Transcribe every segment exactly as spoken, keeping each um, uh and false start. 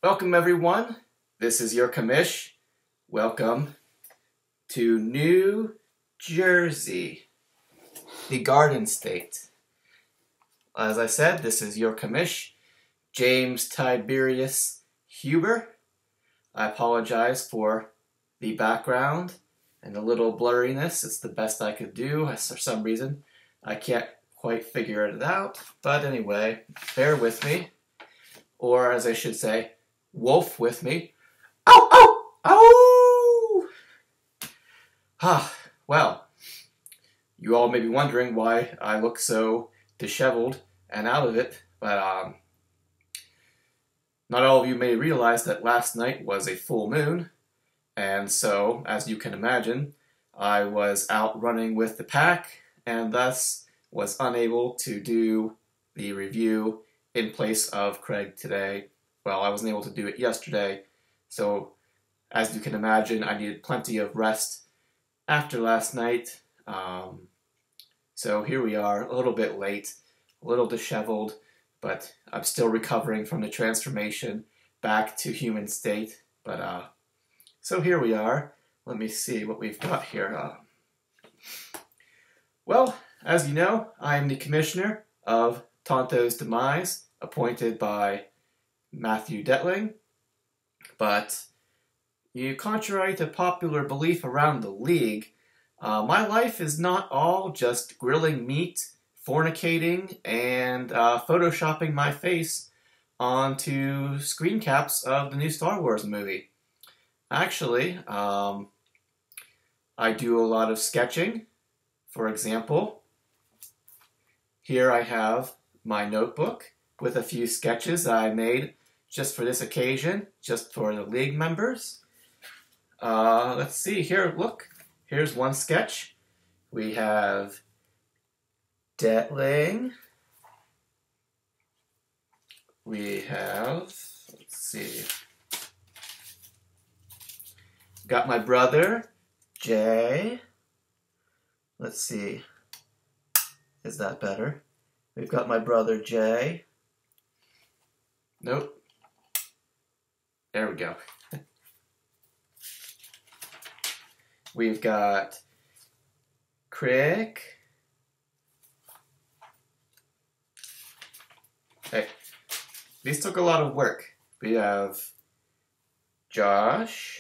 Welcome everyone, this is your commish. Welcome to New Jersey, the Garden State. As I said, this is your commish, James Tiberius Huber. I apologize for the background and a little blurriness. It's the best I could do. For some reason, I can't quite figure it out. But anyway, bear with me. Or as I should say, wolf with me. Ow, ow, ow! Ah, well, you all may be wondering why I look so disheveled and out of it, but um, not all of you may realize that last night was a full moon, and so, as you can imagine, I was out running with the pack, and thus was unable to do the review in place of Craig today. Well, I wasn't able to do it yesterday, so as you can imagine, I needed plenty of rest after last night. Um, so here we are, a little bit late, a little disheveled, but I'm still recovering from the transformation back to human state. But uh, so here we are. Let me see what we've got here. Uh, well, as you know, I am the commissioner of Tonto's Demise, appointed by Matthew Detling, but you, contrary to popular belief around the league, uh, my life is not all just grilling meat, fornicating, and uh, photoshopping my face onto screen caps of the new Star Wars movie. Actually, um, I do a lot of sketching. For example, here I have my notebook with a few sketches that I made just for this occasion, just for the league members. Uh, let's see here, look, here's one sketch. We have Detling. We have, let's see, got my brother, Jay. Let's see, is that better? We've got my brother, Jay. Nope. There we go. We've got Craig. Hey, these took a lot of work. We have Josh.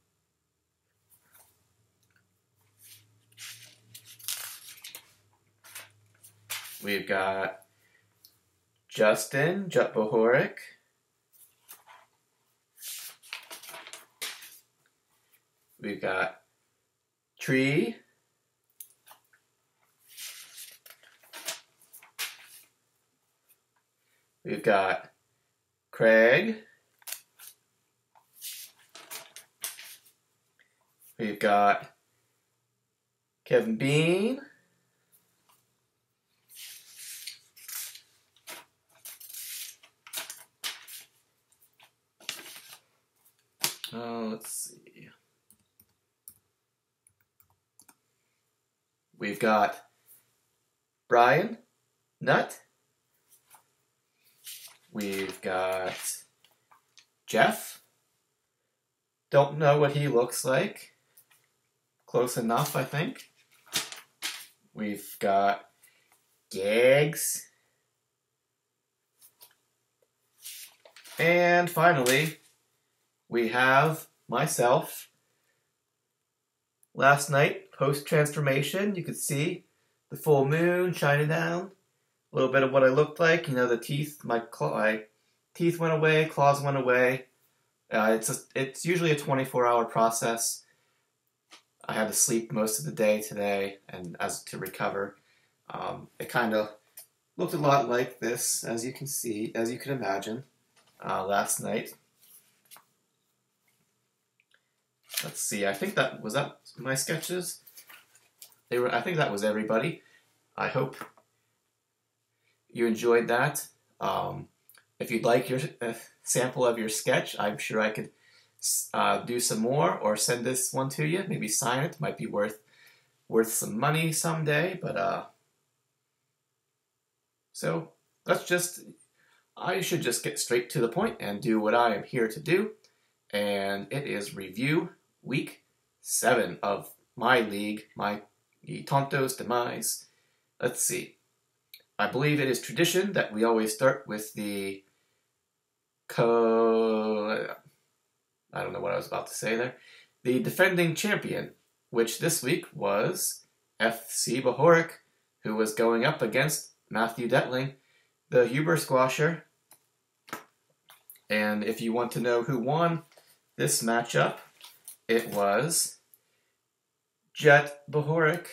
We've got Justin Jutbohorik. We've got Tree. We've got Craig. We've got Kevin Bean. Uh, let's see. We've got Brian Nutt. We've got Jeff. Don't know what he looks like. Close enough, I think. We've got Gags. And finally, we have myself. Last night, post-transformation, you could see the full moon shining down. A little bit of what I looked like. You know, the teeth, my, claw, my teeth went away, claws went away. Uh, it's, a, it's usually a twenty-four hour process. I had to sleep most of the day today, and as to recover, um, it kind of looked a lot like this, as you can see, as you can imagine, uh, last night. Let's see, I think that, was that my sketches? They were, I think that was everybody. I hope you enjoyed that. Um, if you'd like your uh, sample of your sketch, I'm sure I could uh, do some more or send this one to you. Maybe sign it. Might be worth worth some money someday. But uh, so let's just I should just get straight to the point and do what I am here to do. And it is review week seven of my league, my Tontos Demise. Let's see. I believe it is tradition that we always start with the co... I don't know what I was about to say there. The defending champion, which this week was F C Bohoric, who was going up against Matthew Detling, the Huber Squasher. And if you want to know who won this matchup, it was Jet Bohoric.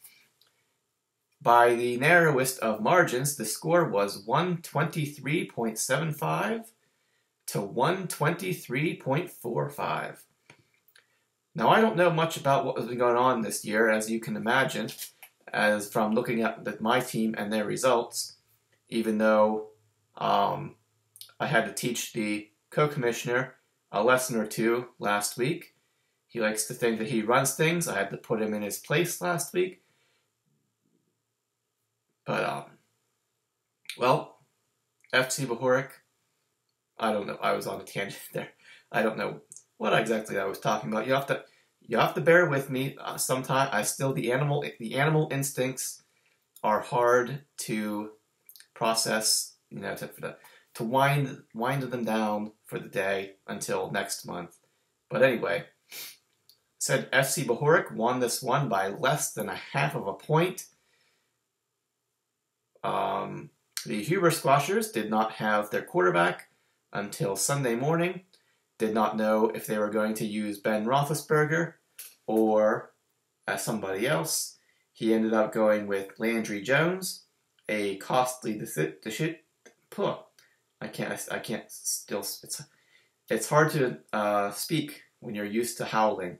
By the narrowest of margins, the score was one twenty-three point seven five to one twenty-three point four five. Now, I don't know much about what has been going on this year, as you can imagine, as from looking at the, my team and their results, even though um, I had to teach the co-commissioner a lesson or two last week. He likes to think that he runs things. I had to put him in his place last week. But, um, well, F C Bohoric, I don't know. I was on a tangent there. I don't know what exactly I was talking about. You have to, you have to bear with me. Uh, Sometimes I still the animal, the animal instincts are hard to process. You know, to for the, to wind wind them down for the day until next month. But anyway, said F C Bohoric won this one by less than a half of a point. Um, the Huber Squashers did not have their quarterback until Sunday morning, did not know if they were going to use Ben Roethlisberger or uh, somebody else. He ended up going with Landry Jones, a costly decision. I can't. I can't still. It's it's hard to uh, speak when you're used to howling.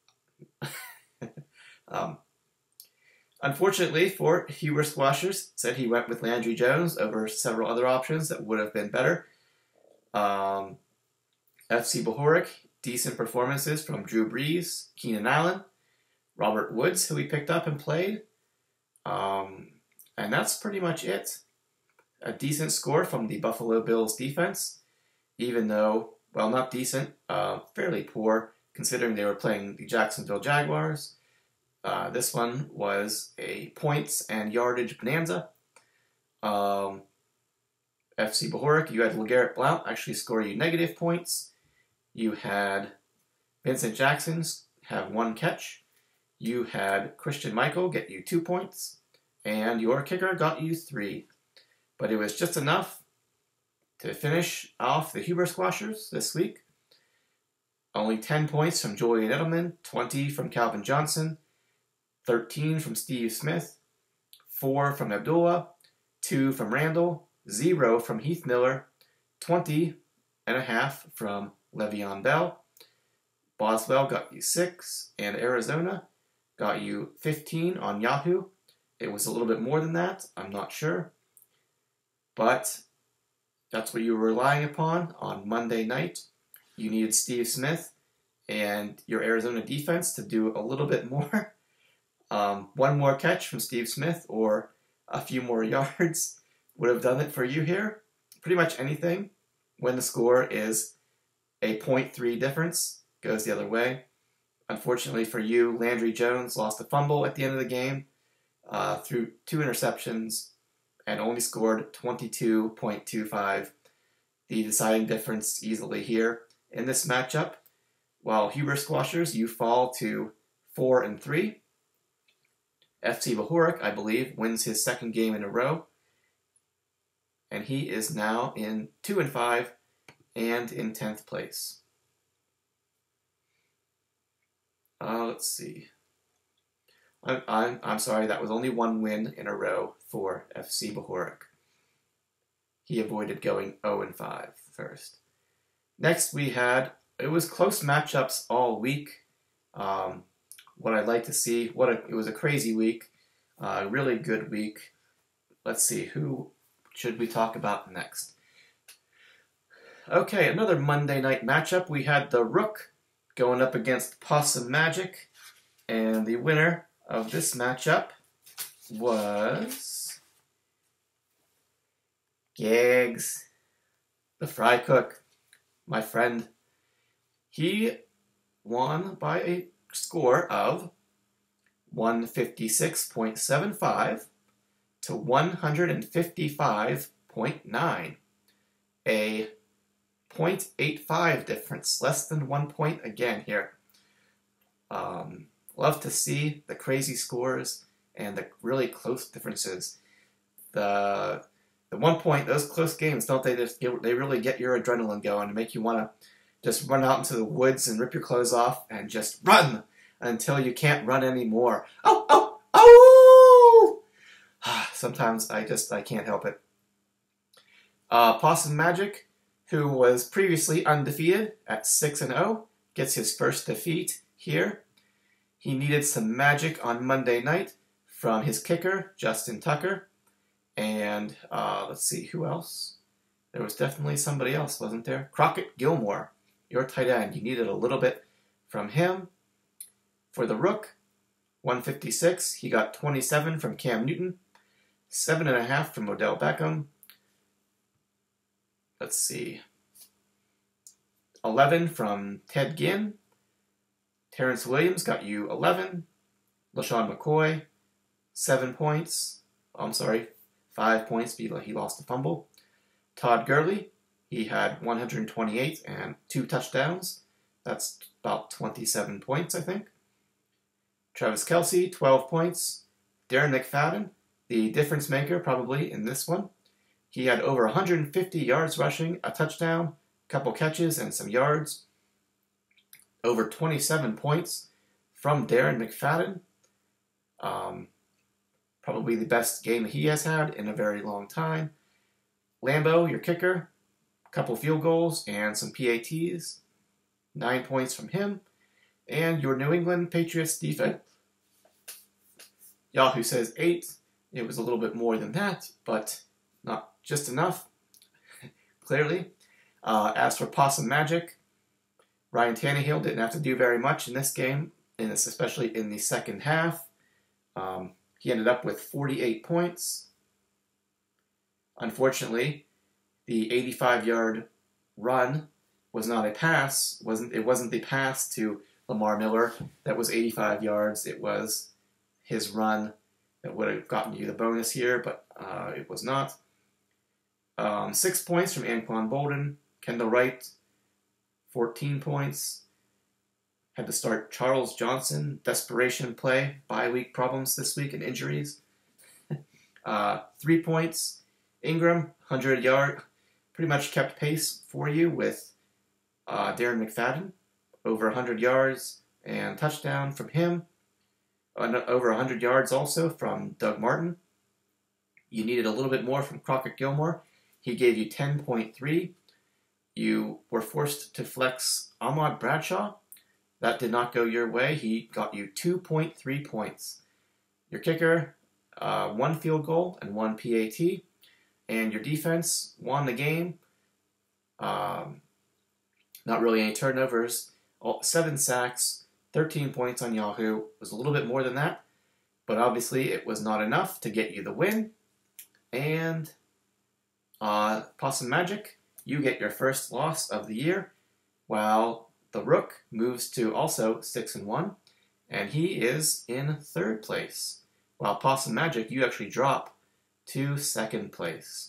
um, Unfortunately for Huber Squashers, said he went with Landry Jones over several other options that would have been better. Um, F C Bohoric, decent performances from Drew Brees, Keenan Allen, Robert Woods, who he picked up and played. Um, and that's pretty much it. A decent score from the Buffalo Bills defense, even though, well, not decent, uh, fairly poor, considering they were playing the Jacksonville Jaguars. Uh, this one was a points and yardage bonanza. Um, F C Bohoric, you had LeGarrette Blount actually score you negative points. You had Vincent Jackson have one catch. You had Christian Michael get you two points. And your kicker got you three. But it was just enough to finish off the Huber Squashers this week. Only ten points from Julian Edelman, twenty from Calvin Johnson, thirteen from Steve Smith, four from Abdullah, two from Randall, zero from Heath Miller, twenty and a half from Le'Veon Bell. Boswell got you six, and Arizona got you fifteen on Yahoo. It was a little bit more than that, I'm not sure. But that's what you were relying upon on Monday night. You needed Steve Smith and your Arizona defense to do a little bit more. Um, one more catch from Steve Smith or a few more yards would have done it for you here. Pretty much anything when the score is a point three difference goes the other way. Unfortunately for you, Landry Jones lost a fumble at the end of the game uh, through two interceptions and only scored twenty-two point two five. The deciding difference easily here in this matchup. While Huber Squashers, you fall to four and three. F C Bohoric, I believe, wins his second game in a row, and he is now in two and five and in tenth place. Uh, let's see. I'm, I'm I'm sorry, that was only one win in a row for F C Bohoric. He avoided going oh and five first. Next, we had it was close matchups all week. Um, what I'd like to see, what a, it was a crazy week, a uh, really good week. Let's see, who should we talk about next? Okay, another Monday night matchup. We had the Rook going up against Possum Magic, and the winner of this matchup was Gags. the Fry Cook, my friend, he won by a score of one fifty-six point seven five to one fifty-five point nine. A zero point eight five difference, less than one point again here. Um, love to see the crazy scores and the really close differences. The the one point, those close games, don't they just get, they really get your adrenaline going and make you want to just run out into the woods and rip your clothes off and just run until you can't run anymore. Oh, oh, oh! Sometimes I just, I can't help it. Uh, Possum Magic, who was previously undefeated at six and oh, gets his first defeat here. He needed some magic on Monday night from his kicker, Justin Tucker. And uh, let's see, who else? There was definitely somebody else, wasn't there? Crockett Gilmore, your tight end. You needed a little bit from him. For the Rook, one fifty-six. He got twenty-seven from Cam Newton, seven point five from Odell Beckham. Let's see. eleven from Ted Ginn. Terrence Williams got you eleven. LaShawn McCoy, seven points. Oh, I'm sorry, five points. He lost a fumble. Todd Gurley, he had one hundred twenty-eight and two touchdowns. That's about twenty-seven points, I think. Travis Kelce, twelve points. Darren McFadden, the difference maker probably in this one. He had over one hundred fifty yards rushing, a touchdown, a couple catches, and some yards. Over twenty-seven points from Darren McFadden. Um, probably the best game he has had in a very long time. Lambeau, your kicker, a couple field goals and some P A Ts. Nine points from him. And your New England Patriots defense. Yahoo says eight. It was a little bit more than that, but not just enough, clearly. Uh, as for Possum Magic, Ryan Tannehill didn't have to do very much in this game, in this, especially in the second half. Um, he ended up with forty-eight points. Unfortunately, the eighty-five-yard run was not a pass. wasn't It wasn't the pass to Lamar Miller that was eighty-five yards. It was his run that would have gotten you the bonus here, but uh, it was not. Um, six points from Anquan Bolden. Kendall Wright, fourteen points. Had to start Charles Johnson. Desperation play. Bye week problems this week and injuries. uh, three points. Ingram, one hundred yard. Pretty much kept pace for you with uh, Darren McFadden. Over one hundred yards and touchdown from him. Uh, over one hundred yards also from Doug Martin. You needed a little bit more from Crockett Gilmore. He gave you ten point three. You were forced to flex Ahmad Bradshaw. That did not go your way. He got you two point three points. Your kicker, uh, one field goal and one P A T. And your defense won the game. Um, not really any turnovers. All, seven sacks, thirteen points on Yahoo. It was a little bit more than that. But obviously it was not enough to get you the win. And uh, Possum Magic, you get your first loss of the year, while the Rook moves to also six and one, and he is in third place. While Possum Magic, you actually drop to second place.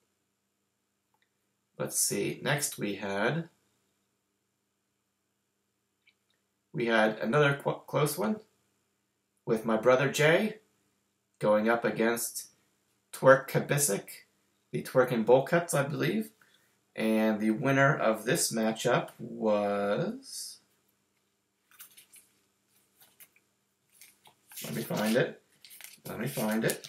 Let's see. Next we had we had another qu- close one with my brother Jay going up against Twerk Kabisic, the Twerk and Bowl Cuts, I believe. And the winner of this matchup was... Let me find it. Let me find it.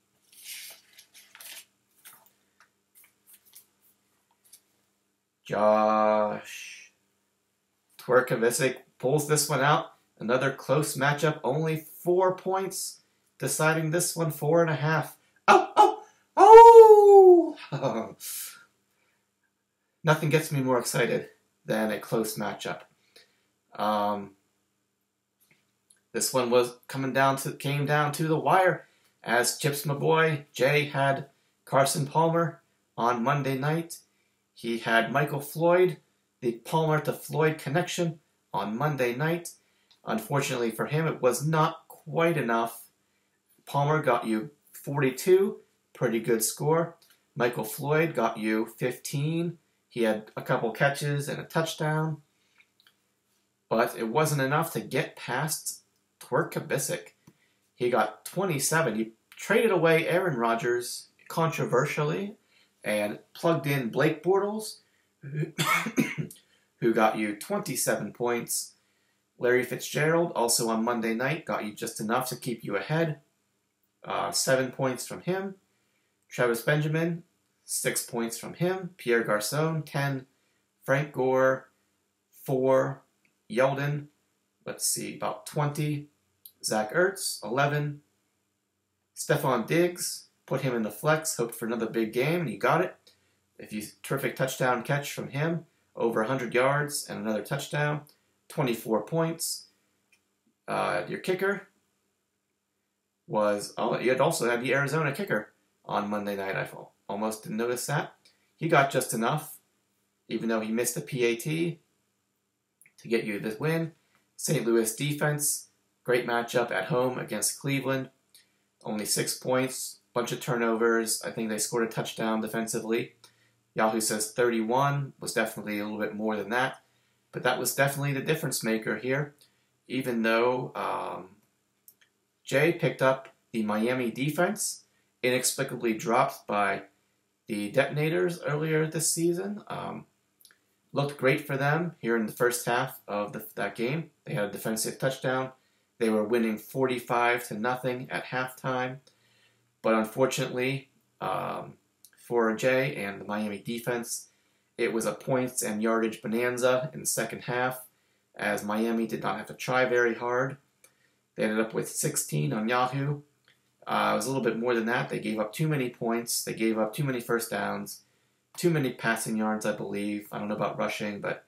Josh Twerkovicic pulls this one out. Another close matchup. Only four points. Deciding this one four and a half. Oh, oh, oh! Nothing gets me more excited than a close matchup. Um, this one was coming down to came down to the wire, as Chips my boy Jay had Carson Palmer on Monday night. he had Michael Floyd, the Palmer to Floyd connection on Monday night. Unfortunately for him, it was not quite enough. Palmer got you forty-two, pretty good score. Michael Floyd got you fifteen. He had a couple catches and a touchdown. But it wasn't enough to get past Twerk Kubicek. He got twenty-seven. He traded away Aaron Rodgers controversially and plugged in Blake Bortles, who got you twenty-seven points. Larry Fitzgerald, also on Monday night, got you just enough to keep you ahead. Uh, seven points from him. Travis Benjamin, six points from him. Pierre Garcon, ten. Frank Gore, four. Yeldon, let's see, about twenty. Zach Ertz, eleven. Stephon Diggs, put him in the flex, hoped for another big game, and he got it. If you terrific touchdown catch from him, over one hundred yards and another touchdown, twenty-four points. Uh, your kicker was, oh, you had also had the Arizona kicker on Monday night. I almost didn't notice that. He got just enough, even though he missed a P A T, to get you this win. Saint Louis defense, great matchup at home against Cleveland. Only six points, bunch of turnovers. I think they scored a touchdown defensively. Yahoo says thirty-one, was definitely a little bit more than that. But that was definitely the difference maker here. Even though um, Jay picked up the Miami defense, inexplicably dropped by the Detonators earlier this season. Um, looked great for them here in the first half of the, that game. They had a defensive touchdown. They were winning forty-five to nothing at halftime. But unfortunately, um, for Jay and the Miami defense, it was a points and yardage bonanza in the second half, as Miami did not have to try very hard. They ended up with sixteen on Yahoo. Uh, it was a little bit more than that. They gave up too many points. They gave up too many first downs, too many passing yards, I believe. I don't know about rushing, but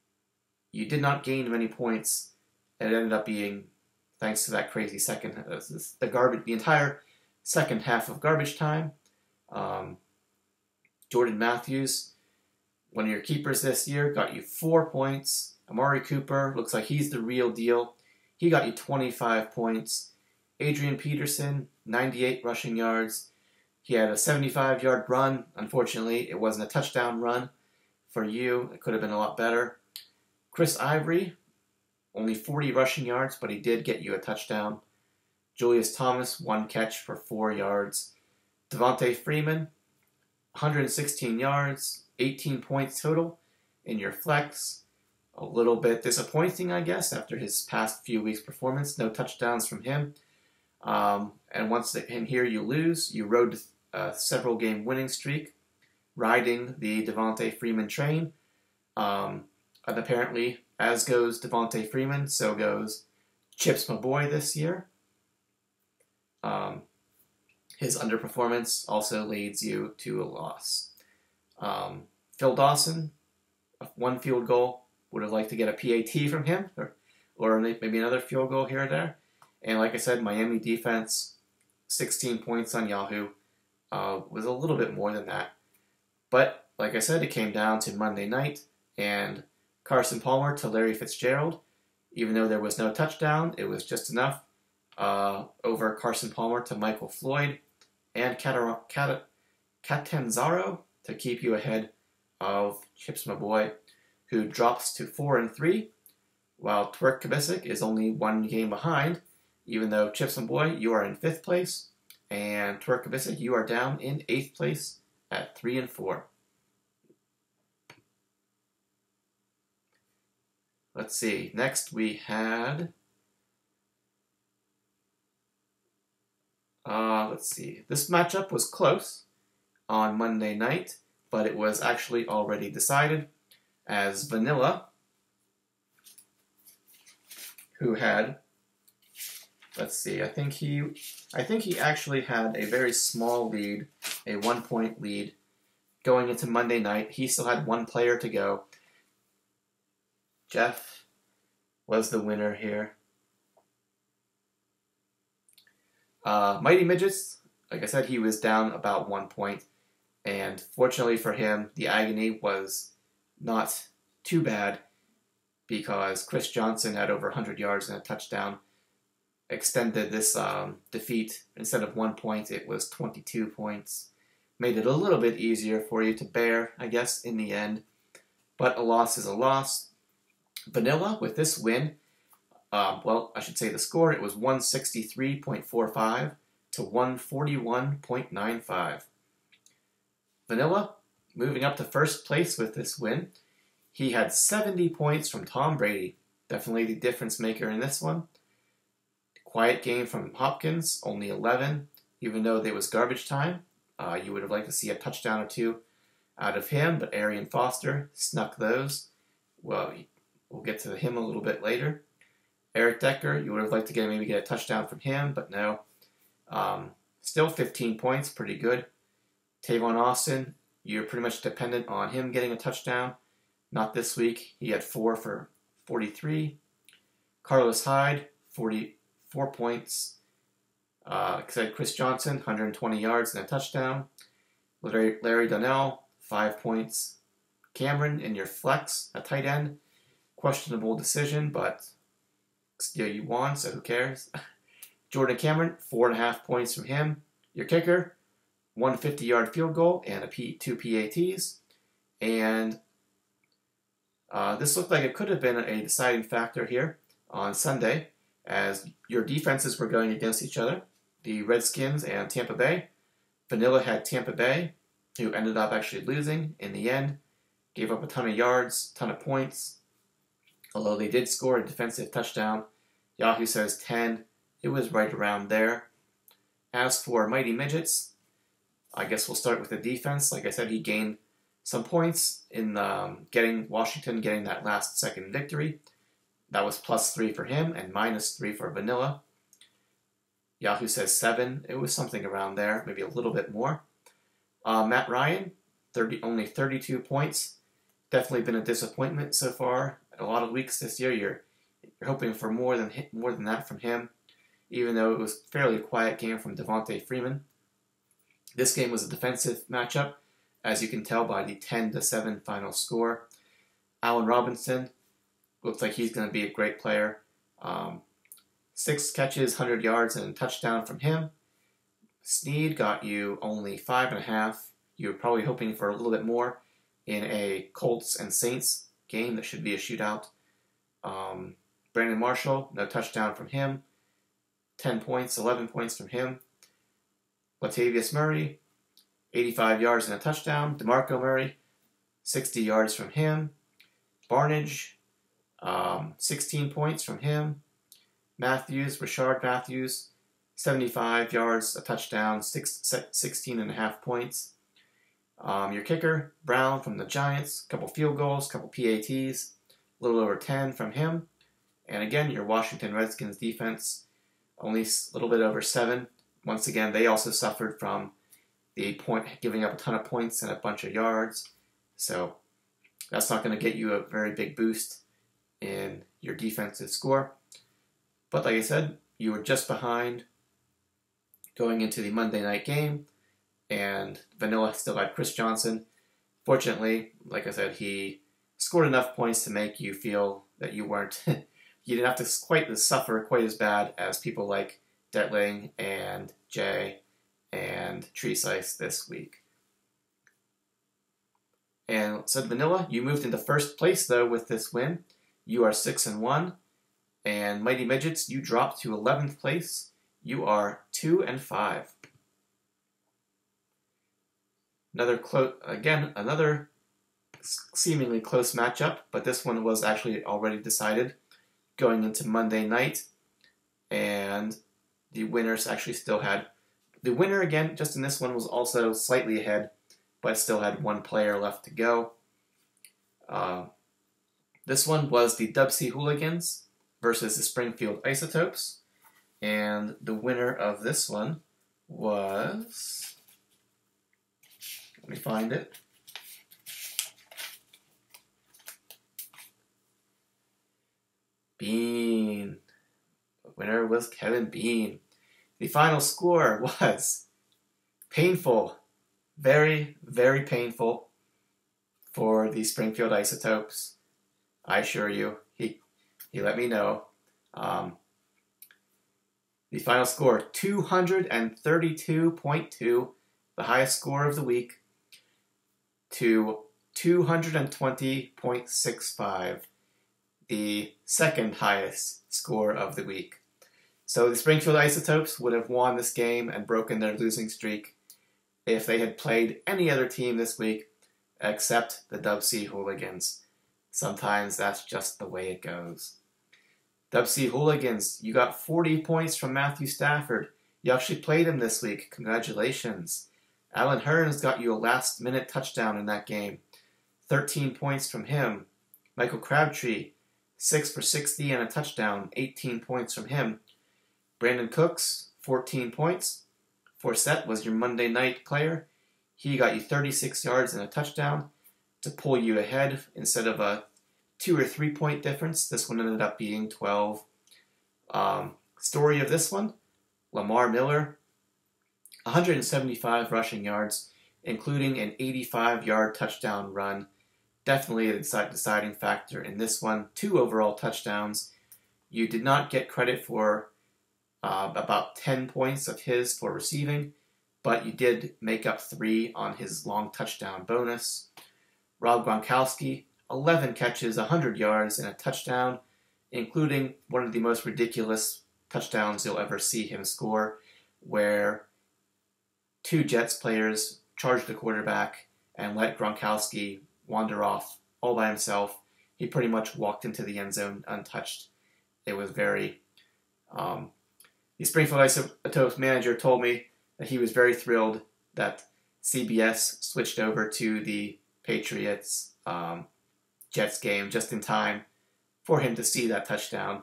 you did not gain many points. It ended up being, thanks to that crazy second, uh, the garbage, the entire second half of garbage time. Um, Jordan Matthews, one of your keepers this year, got you four points. Amari Cooper, looks like he's the real deal. He got you twenty-five points. Adrian Peterson, ninety-eight rushing yards. He had a seventy-five-yard run. Unfortunately, it wasn't a touchdown run for you. It could have been a lot better. Chris Ivory, only forty rushing yards, but he did get you a touchdown. Julius Thomas, one catch for four yards. Devontae Freeman, one hundred sixteen yards, eighteen points total in your flex. A little bit disappointing, I guess, after his past few weeks' performance. No touchdowns from him. Um, and once in here you lose, you rode a several game winning streak, riding the Devontae Freeman train. Um, and apparently, as goes Devontae Freeman, so goes Chips, my boy, this year. Um, his underperformance also leads you to a loss. Um, Phil Dawson, one field goal. Would have liked to get a P A T from him, or, or maybe another field goal here or there. And like I said, Miami defense, sixteen points on Yahoo, uh, was a little bit more than that. But like I said, it came down to Monday night, and Carson Palmer to Larry Fitzgerald. Even though there was no touchdown, it was just enough uh, over Carson Palmer to Michael Floyd and Catar- Cat- Catanzaro to keep you ahead of Chips, my boy, who drops to four and three, while Twerk Kubicek is only one game behind. Even though Chips and Boy, you are in fifth place, and Twerk Kubicek, you are down in eighth place at three and four. Let's see. Next we had. Uh, let's see. This matchup was close on Monday night, but it was actually already decided, as Vanilla, who had. Let's see, I think he I think he actually had a very small lead, a one-point lead, going into Monday night. He still had one player to go. Jeff was the winner here. Uh, Mighty Midgets, like I said, he was down about one point. And fortunately for him, the agony was not too bad because Chris Johnson had over one hundred yards and a touchdown, extended this um, defeat. Instead of one point, it was twenty-two points. Made it a little bit easier for you to bear, I guess, in the end. But a loss is a loss. Vanilla, with this win, uh, well, I should say the score, it was one sixty-three point four five to one forty-one point nine five. Vanilla, moving up to first place with this win. He had seventy points from Tom Brady. Definitely the difference maker in this one. Quiet game from Hopkins, only eleven, even though there was garbage time. Uh, you would have liked to see a touchdown or two out of him, but Arian Foster snuck those. Well, we'll get to him a little bit later. Eric Decker, you would have liked to get maybe get a touchdown from him, but no. Um, still fifteen points, pretty good. Tavon Austin, you're pretty much dependent on him getting a touchdown. Not this week. He had four for forty-three. Carlos Hyde, forty-four points. Uh, Chris Johnson, one hundred twenty yards and a touchdown. Larry, Larry Donnell, five points. Cameron in your flex, a tight end. Questionable decision, but still you won, so who cares? Jordan Cameron, four and a half points from him. Your kicker, one fifty-yard field goal and a P, two P A Ts. And uh, this looked like it could have been a deciding factor here on Sunday as your defenses were going against each other. The Redskins and Tampa Bay. Vanilla had Tampa Bay, who ended up actually losing in the end. Gave up a ton of yards, ton of points. Although they did score a defensive touchdown. Yahoo says ten. It was right around there. As for Mighty Midgets, I guess we'll start with the defense. Like I said, he gained some points in um, getting Washington getting that last second victory. That was plus three for him and minus three for Vanilla. Yahoo says seven. It was something around there, maybe a little bit more. Uh, Matt Ryan, thirty, only thirty-two points. Definitely been a disappointment so far. A lot of weeks this year, you're you're hoping for more than more than that from him. Even though it was a fairly quiet game from Devontae Freeman. This game was a defensive matchup, as you can tell by the ten to seven final score. Allen Robinson looks like he's going to be a great player. Um, six catches, one hundred yards, and a touchdown from him. Snead got you only five and a half. You were probably hoping for a little bit more in a Colts and Saints game that should be a shootout. Um, Brandon Marshall, no touchdown from him. ten points, eleven points from him. Latavius Murray, eighty-five yards and a touchdown. DeMarco Murray, sixty yards from him. Barnage, um, sixteen points from him. Matthews, Rashard Matthews, seventy-five yards, a touchdown, six, sixteen and a half points. Um, your kicker, Brown from the Giants, a couple field goals, couple P A Ts, a little over ten from him. And again, your Washington Redskins defense, only a little bit over seven. Once again, they also suffered from the point giving up a ton of points and a bunch of yards. So that's not going to get you a very big boost in your defensive score. But like I said, you were just behind going into the Monday night game, and Vanilla still had Chris Johnson. Fortunately, like I said, he scored enough points to make you feel that you weren't, you didn't have to quite suffer quite as bad as people like Detling and Jay and Treesice this week. And said Vanilla, you moved into first place though with this win. You are six and one, and Mighty Midgets, you dropped to eleventh place. You are two and five. Another close, again, another seemingly close matchup, but this one was actually already decided going into Monday night, and the winners actually still had, the winner again, just in this one, was also slightly ahead, but still had one player left to go. Uh, this one was the Dubsy Hooligans versus the Springfield Isotopes, and the winner of this one was, let me find it, Bean. The winner was Kevin Bean. The final score was painful very, very painful for the Springfield Isotopes. I assure you, he he let me know. Um, the final score, two hundred thirty-two point two, the highest score of the week, to two hundred twenty point six five, the second highest score of the week. So the Springfield Isotopes would have won this game and broken their losing streak if they had played any other team this week except the Dub C Hooligans. Sometimes that's just the way it goes. Dub C Hooligans, you got forty points from Matthew Stafford. You actually played him this week. Congratulations. Alan Hearns got you a last-minute touchdown in that game. thirteen points from him. Michael Crabtree, six for sixty and a touchdown. eighteen points from him. Brandon Cooks, fourteen points. Forsett was your Monday night player. He got you thirty-six yards and a touchdown to pull you ahead instead of a two or three point difference. This one ended up being twelve. Um, story of this one, Lamar Miller, one hundred seventy-five rushing yards, including an eighty-five yard touchdown run. Definitely a deciding factor in this one. Two overall touchdowns. You did not get credit for uh, about ten points of his for receiving, but you did make up three on his long touchdown bonus. Rob Gronkowski, eleven catches, one hundred yards, and a touchdown, including one of the most ridiculous touchdowns you'll ever see him score, where two Jets players charged the quarterback and let Gronkowski wander off all by himself. He pretty much walked into the end zone untouched. It was very... Um, the Springfield Isotopes manager told me that he was very thrilled that C B S switched over to the Patriots um, Jets game just in time for him to see that touchdown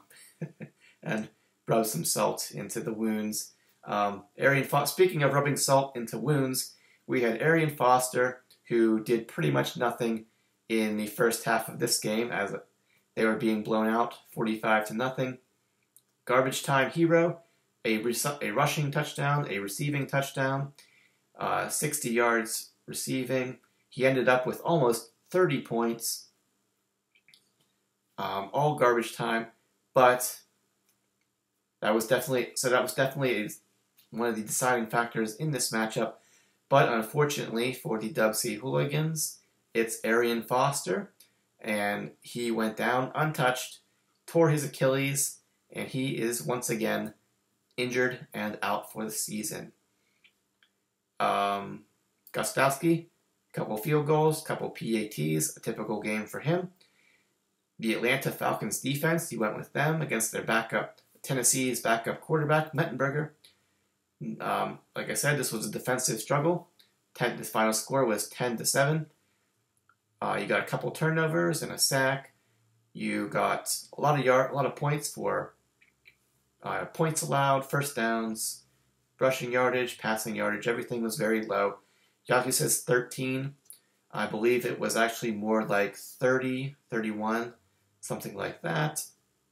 and rub some salt into the wounds. Um, Arian Fo- Speaking of rubbing salt into wounds, we had Arian Foster, who did pretty much nothing in the first half of this game as they were being blown out forty-five to nothing. Garbage time hero, a, res- a rushing touchdown, a receiving touchdown, uh, sixty yards receiving. He ended up with almost thirty points, um, all garbage time, but that was definitely so. That was definitely a, one of the deciding factors in this matchup. But unfortunately for the Dub C Hooligans, it's Arian Foster, and he went down untouched, tore his Achilles, and he is once again injured and out for the season. Um, Gostowski, couple field goals, couple P A Ts, a typical game for him. The Atlanta Falcons defense, he went with them against their backup, Tennessee's backup quarterback, Mettenberger. Um, like I said, this was a defensive struggle. Ten, the final score was ten to seven. Uh, you got a couple turnovers and a sack. You got a lot of yard, a lot of points for uh, points allowed, first downs, rushing yardage, passing yardage. Everything was very low. Yahoo says thirteen. I believe it was actually more like thirty, thirty-one, something like that.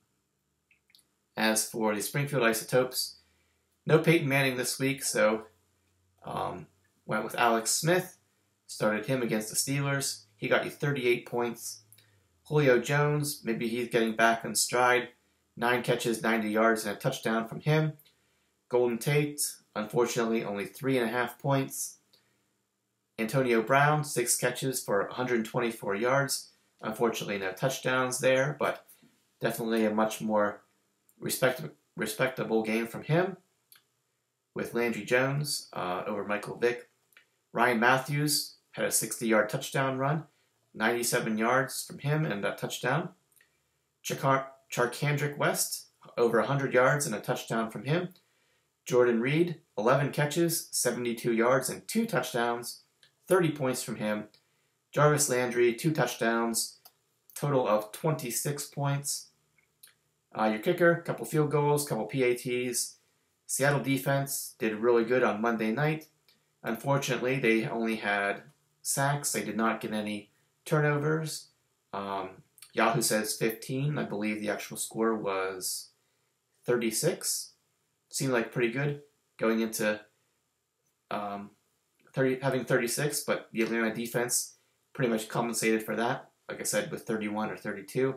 As for the Springfield Isotopes, no Peyton Manning this week, so um, went with Alex Smith. Started him against the Steelers. He got you thirty-eight points. Julio Jones, maybe he's getting back on stride. Nine catches, ninety yards, and a touchdown from him. Golden Tate, unfortunately, only three and a half points. Antonio Brown, six catches for one hundred twenty-four yards. Unfortunately, no touchdowns there, but definitely a much more respect- respectable game from him. With Landry Jones uh, over Michael Vick. Ryan Matthews had a sixty-yard touchdown run, ninety-seven yards from him and that touchdown. Char- Charkandrick West, over one hundred yards and a touchdown from him. Jordan Reed, eleven catches, seventy-two yards and two touchdowns, thirty points from him. Jarvis Landry, two touchdowns, total of twenty-six points. Uh, your kicker, couple field goals, couple P A Ts. Seattle defense did really good on Monday night. Unfortunately, they only had sacks. They did not get any turnovers. Um, Yahoo says fifteen. I believe the actual score was thirty-six. Seemed like pretty good going into um, thirty, having thirty-six, but the Atlanta defense pretty much compensated for that. Like I said, with thirty-one or thirty-two.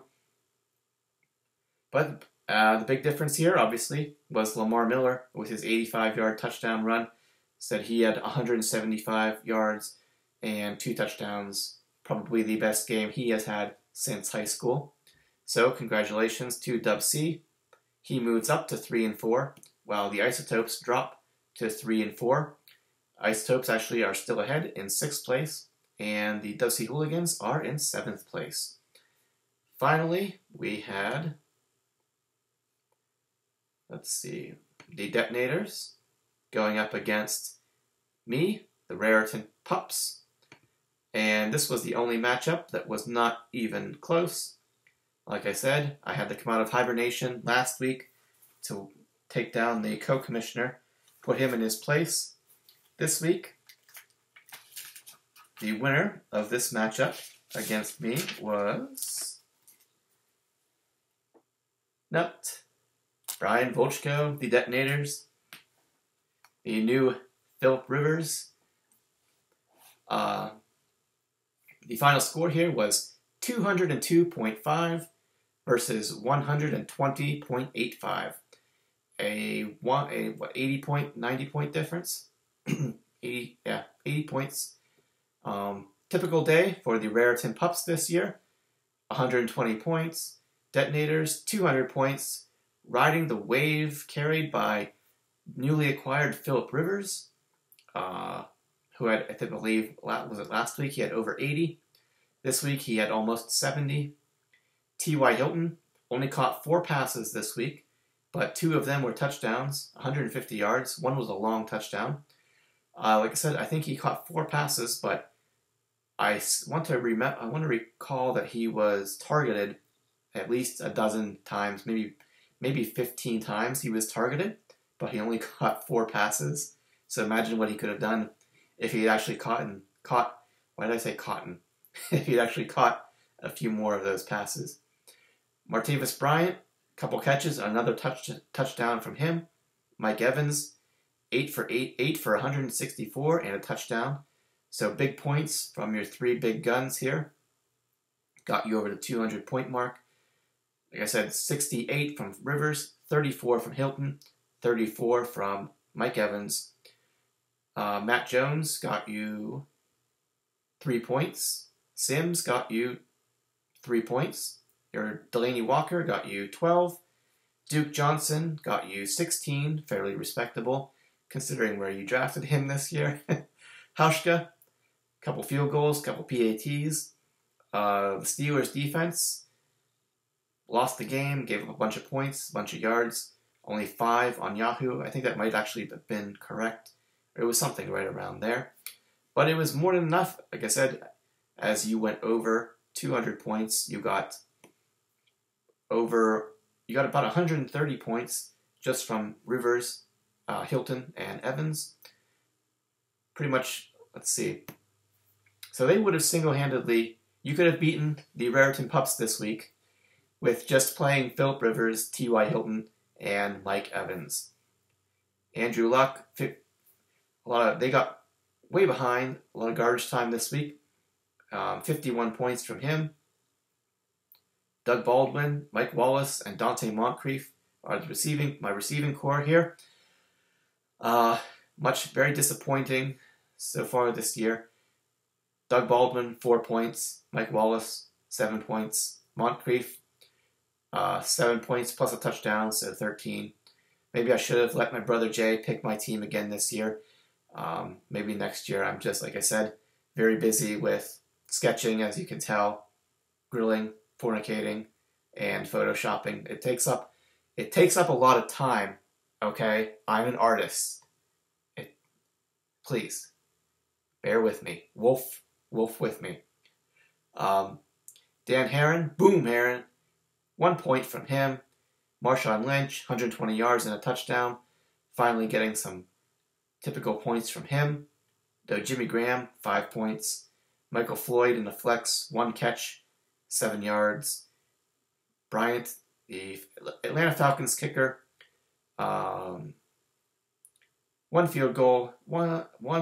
But uh, the big difference here, obviously, was Lamar Miller with his eighty-five yard touchdown run. Said he had one hundred seventy-five yards and two touchdowns. Probably the best game he has had since high school. So congratulations to Dub C. He moves up to three and four, while the Isotopes drop to three and four. Isotopes actually are still ahead in sixth place, and the Dub C Hooligans are in seventh place. Finally, we had, let's see, the Detonators going up against me, the Raritan Pups. And this was the only matchup that was not even close. Like I said, I had to come out of hibernation last week to take down the co-commissioner, put him in his place. This week, the winner of this matchup against me was Nut, Brian Volchko, the Detonators, the new Philip Rivers. Uh, the final score here was two hundred two point five versus one hundred twenty point eight five. A one a what eighty point ninety point difference. eighty yeah, eighty points. Um, typical day for the Raritan Pups this year. one hundred twenty points. Detonators two hundred points. Riding the wave carried by newly acquired Philip Rivers, uh, who had, I believe, was it last week? He had over eighty. This week he had almost seventy. T Y Hilton only caught four passes this week, but two of them were touchdowns, one hundred fifty yards. One was a long touchdown. Uh, like I said, I think he caught four passes, but I want to remember. I want to recall that he was targeted at least a dozen times, maybe maybe fifteen times. He was targeted, but he only caught four passes. So imagine what he could have done if he had actually caught and caught. Why did I say cotton? If he'd actually caught a few more of those passes. Martavis Bryant, couple catches, another touch touchdown from him. Mike Evans, eight for eight, eight for one hundred sixty-four and a touchdown. So big points from your three big guns here. Got you over the two hundred point mark. Like I said, sixty-eight from Rivers, thirty-four from Hilton, thirty-four from Mike Evans. Uh, Matt Jones got you three points. Sims got you three points. Your Delaney Walker got you twelve. Duke Johnson got you sixteen, fairly respectable, considering where you drafted him this year. Hauschka, couple field goals, couple P A Ts. Uh, the Steelers defense lost the game, gave up a bunch of points, a bunch of yards, only five on Yahoo. I think that might actually have been correct. It was something right around there. But it was more than enough. Like I said, as you went over two hundred points, you got over, you got about one hundred thirty points just from Rivers, uh, Hilton, and Evans. Pretty much, let's see. So they would have single-handedly, you could have beaten the Raritan Pups this week with just playing Philip Rivers, T Y Hilton, and Mike Evans. Andrew Luck, a lot of, they got way behind, a lot of garbage time this week. Um, fifty-one points from him. Doug Baldwin, Mike Wallace, and Dante Moncrief are the receiving my receiving core here. Uh, much very disappointing so far this year. Doug Baldwin, four points. Mike Wallace, seven points. Moncrief, uh, seven points plus a touchdown, so thirteen. Maybe I should have let my brother Jay pick my team again this year. Um, maybe next year. I'm just, like I said, very busy with sketching, as you can tell, grilling, fornicating, and photoshopping. It takes up, it takes up a lot of time. Okay, I'm an artist. It, please, bear with me. Wolf, wolf with me. Um, Dan Heron, boom Heron, one point from him. Marshawn Lynch, one hundred twenty yards and a touchdown. Finally getting some typical points from him. Though Jimmy Graham, five points. Michael Floyd in the flex, one catch, seven yards. Bryant, the Atlanta Falcons kicker, um, one field goal, one, one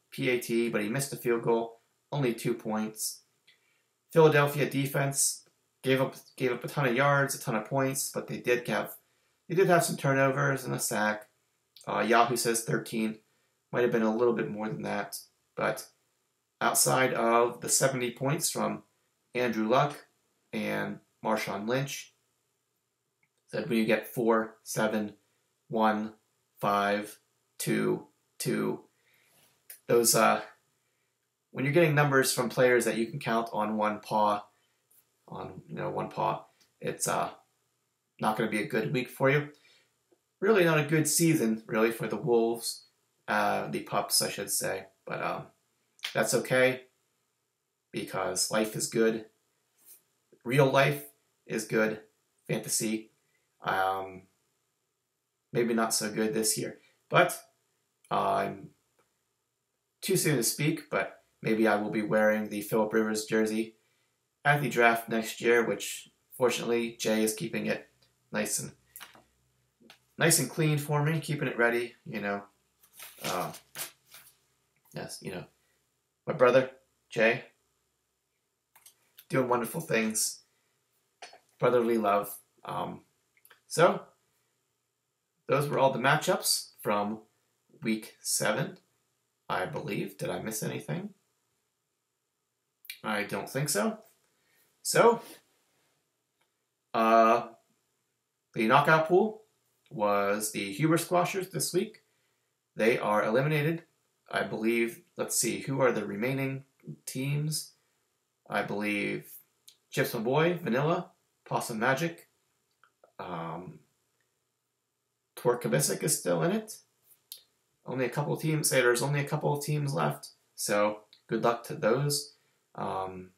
P A T, but he missed a field goal, only two points. Philadelphia defense gave up gave up a ton of yards, a ton of points, but they did have they did have some turnovers and a sack. Uh, Yahoo says thirteen, might have been a little bit more than that, but outside of the seventy points from Andrew Luck and Marshawn Lynch, said when you get four, seven, one, five, two, two, those uh, when you're getting numbers from players that you can count on one paw, on you know one paw, it's uh not going to be a good week for you. Really not a good season, really, for the Wolves, uh, the Pups, I should say. But um, that's okay, because life is good. Real life is good. Fantasy, um, maybe not so good this year. But I'm um, too soon to speak, but maybe I will be wearing the Philip Rivers jersey at the draft next year, which, fortunately, Jay is keeping it nice and nice and clean for me, keeping it ready, you know. Uh, yes, you know, my brother, Jay, doing wonderful things. Brotherly love. Um, so, those were all the matchups from week seven, I believe. Did I miss anything? I don't think so. So, uh, the knockout pool was the Huber Squashers this week. They are eliminated. I believe, let's see, who are the remaining teams? I believe Chips Ahoy, Vanilla, Possum Magic, um, Twerk Kabisic is still in it. Only a couple of teams, say there's only a couple of teams left, so good luck to those. Um,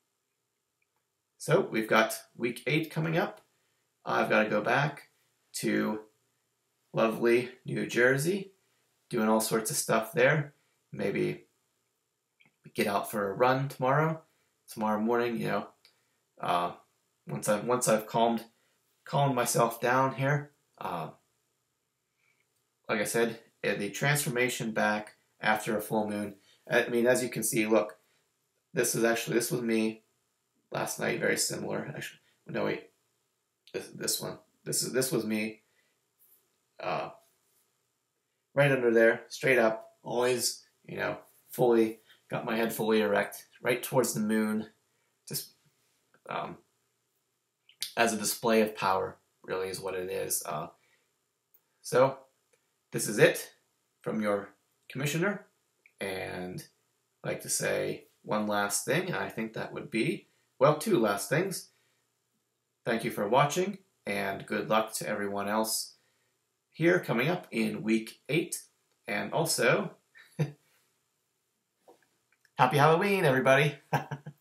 so we've got week eight coming up. I've got to go back to lovely New Jersey, doing all sorts of stuff there. Maybe get out for a run tomorrow, tomorrow morning. You know, uh, once I once I've calmed calmed myself down here. Uh, like I said, the transformation back after a full moon. I mean, as you can see, look, this is actually this was me last night. Very similar, actually. No wait, this this one. This is this was me. Uh, right under there, straight up, always, you know, fully, got my head fully erect, right towards the moon, just um, as a display of power, really is what it is. Uh, so, this is it from your commissioner, and I'd like to say one last thing, and I think that would be, well, two last things. Thank you for watching, and good luck to everyone else here coming up in week eight. And also, happy Halloween, everybody.